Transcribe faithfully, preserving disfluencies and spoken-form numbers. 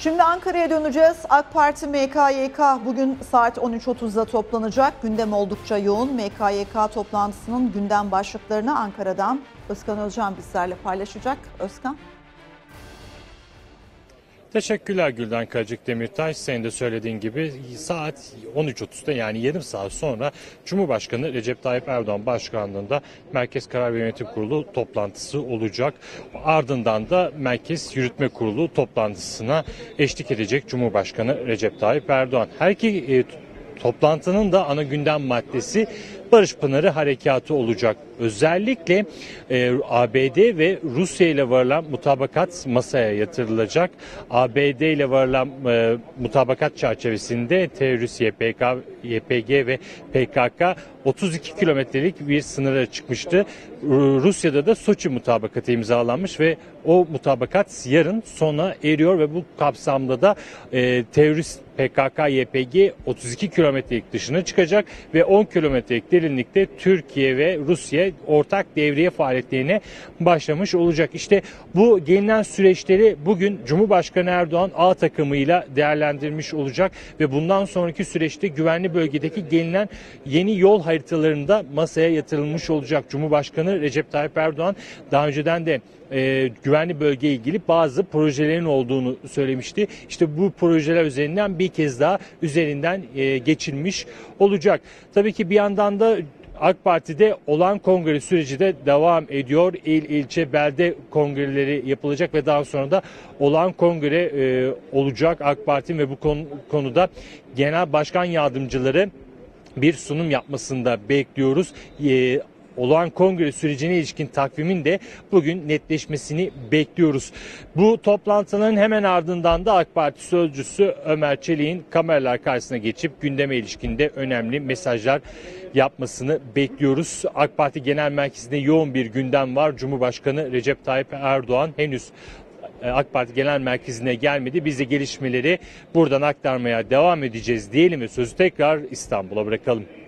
Şimdi Ankara'ya döneceğiz. AK Parti M K Y K bugün saat on üç otuzda toplanacak. Gündem oldukça yoğun. M K Y K toplantısının gündem başlıklarını Ankara'dan Özkan Özcan bizlerle paylaşacak. Özkan. Teşekkürler Gülden Kacık Demirtaş. Senin de söylediğin gibi saat on üç otuzda yani yarım saat sonra Cumhurbaşkanı Recep Tayyip Erdoğan başkanlığında Merkez Karar ve Yönetim Kurulu toplantısı olacak. Ardından da Merkez Yürütme Kurulu toplantısına eşlik edecek Cumhurbaşkanı Recep Tayyip Erdoğan. Her iki e, toplantının da ana gündem maddesi Barış Pınarı Harekatı olacak. Özellikle e, A B D ve Rusya ile varılan mutabakat masaya yatırılacak. A B D ile varılan e, mutabakat çerçevesinde terörist Y P G, Y P G ve P K K otuz iki kilometrelik bir sınıra çıkmıştı. Rusya'da da Soçi mutabakatı imzalanmış ve o mutabakat yarın sona eriyor ve bu kapsamda da e, terörist P K K Y P G otuz iki kilometrelik dışına çıkacak ve on kilometrelik derinlikte Türkiye ve Rusya ortak devriye faaliyetlerine başlamış olacak. İşte bu gelinen süreçleri bugün Cumhurbaşkanı Erdoğan A takımıyla değerlendirmiş olacak ve bundan sonraki süreçte güvenli bölgedeki gelinen yeni yol haritalarında masaya yatırılmış olacak. Cumhurbaşkanı Recep Tayyip Erdoğan daha önceden de e, güvenli bölgeye ilgili bazı projelerin olduğunu söylemişti. İşte bu projeler üzerinden bir kez daha üzerinden e, geçilmiş olacak. Tabii ki bir yandan da AK Parti'de olağan kongre süreci de devam ediyor. İl, ilçe, belde kongreleri yapılacak ve daha sonra da olağan kongre e, olacak AK Parti ve bu konu, konuda genel başkan yardımcıları bir sunum yapmasını da bekliyoruz. E, olağan kongre sürecine ilişkin takvimin de bugün netleşmesini bekliyoruz. Bu toplantıların hemen ardından da AK Parti sözcüsü Ömer Çelik'in kameralar karşısına geçip gündeme ilişkinde önemli mesajlar yapmasını bekliyoruz. AK Parti Genel Merkezi'nde yoğun bir gündem var. Cumhurbaşkanı Recep Tayyip Erdoğan henüz AK Parti Genel Merkezi'ne gelmedi. Biz de gelişmeleri buradan aktarmaya devam edeceğiz diyelim ve sözü tekrar İstanbul'a bırakalım.